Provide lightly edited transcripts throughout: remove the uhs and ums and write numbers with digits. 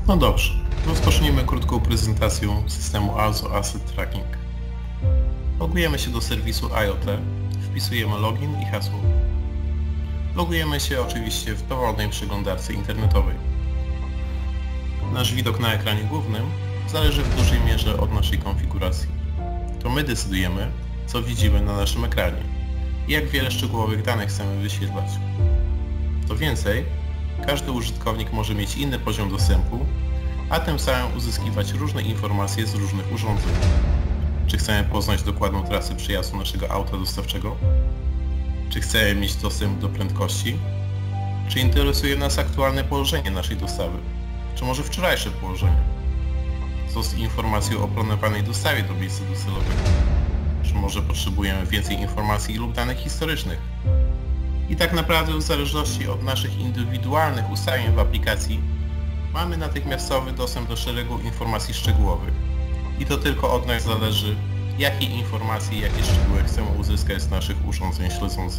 No dobrze, rozpocznijmy krótką prezentacją systemu Also Asset Tracking. Logujemy się do serwisu IoT, wpisujemy login i hasło. Logujemy się oczywiście w dowolnej przeglądarce internetowej. Nasz widok na ekranie głównym zależy w dużej mierze od naszej konfiguracji. To my decydujemy, co widzimy na naszym ekranie i jak wiele szczegółowych danych chcemy wyświetlać. Co więcej, każdy użytkownik może mieć inny poziom dostępu, a tym samym uzyskiwać różne informacje z różnych urządzeń. Czy chcemy poznać dokładną trasę przejazdu naszego auta dostawczego? Czy chcemy mieć dostęp do prędkości? Czy interesuje nas aktualne położenie naszej dostawy? Czy może wczorajsze położenie? Co z informacją o planowanej dostawie do miejsca docelowego? Czy może potrzebujemy więcej informacji lub danych historycznych? I tak naprawdę w zależności od naszych indywidualnych ustawień w aplikacji mamy natychmiastowy dostęp do szeregu informacji szczegółowych. I to tylko od nas zależy, jakie informacje i jakie szczegóły chcemy uzyskać z naszych urządzeń śledzących.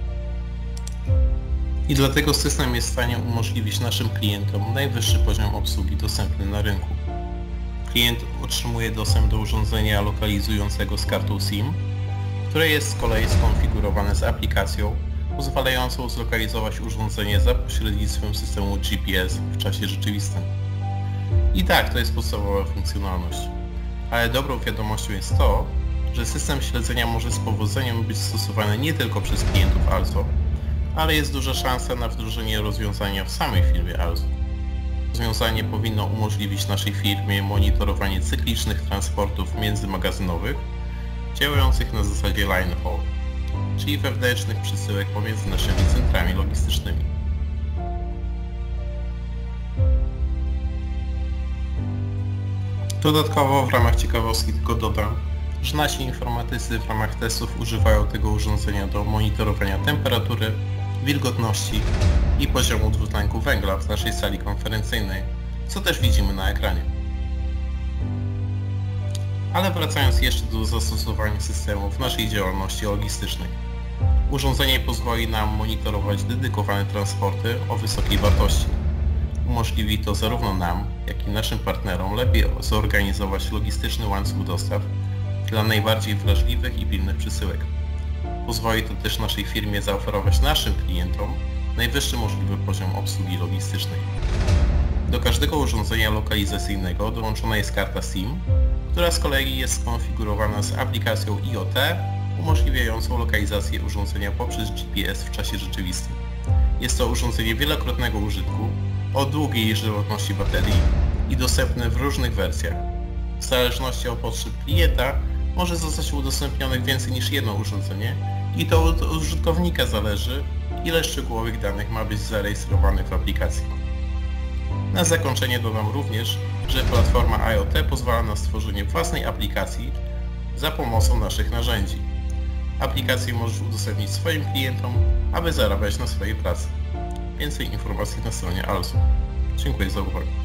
I dlatego system jest w stanie umożliwić naszym klientom najwyższy poziom obsługi dostępny na rynku. Klient otrzymuje dostęp do urządzenia lokalizującego z kartą SIM, które jest z kolei skonfigurowane z aplikacją pozwalającą zlokalizować urządzenie za pośrednictwem systemu GPS w czasie rzeczywistym. I tak, to jest podstawowa funkcjonalność. Ale dobrą wiadomością jest to, że system śledzenia może z powodzeniem być stosowany nie tylko przez klientów Also, ale jest duża szansa na wdrożenie rozwiązania w samej firmie Also. Rozwiązanie powinno umożliwić naszej firmie monitorowanie cyklicznych transportów międzymagazynowych działających na zasadzie line haul, czyli wewnętrznych przesyłek pomiędzy naszymi centrami logistycznymi. Dodatkowo w ramach ciekawostki tylko dodam, że nasi informatycy w ramach testów używają tego urządzenia do monitorowania temperatury, wilgotności i poziomu dwutlenku węgla w naszej sali konferencyjnej, co też widzimy na ekranie. Ale wracając jeszcze do zastosowania systemu w naszej działalności logistycznej. Urządzenie pozwoli nam monitorować dedykowane transporty o wysokiej wartości. Umożliwi to zarówno nam, jak i naszym partnerom lepiej zorganizować logistyczny łańcuch dostaw dla najbardziej wrażliwych i pilnych przesyłek. Pozwoli to też naszej firmie zaoferować naszym klientom najwyższy możliwy poziom obsługi logistycznej. Do każdego urządzenia lokalizacyjnego dołączona jest karta SIM, która z kolei jest skonfigurowana z aplikacją IoT umożliwiającą lokalizację urządzenia poprzez GPS w czasie rzeczywistym. Jest to urządzenie wielokrotnego użytku, o długiej żywotności baterii i dostępne w różnych wersjach. W zależności od potrzeb klienta może zostać udostępnionych więcej niż jedno urządzenie i to od użytkownika zależy, ile szczegółowych danych ma być zarejestrowanych w aplikacji. Na zakończenie dodam również, że platforma IoT pozwala na stworzenie własnej aplikacji za pomocą naszych narzędzi. Aplikację możesz udostępnić swoim klientom, aby zarabiać na swojej pracy. Więcej informacji na stronie Also. Dziękuję za uwagę.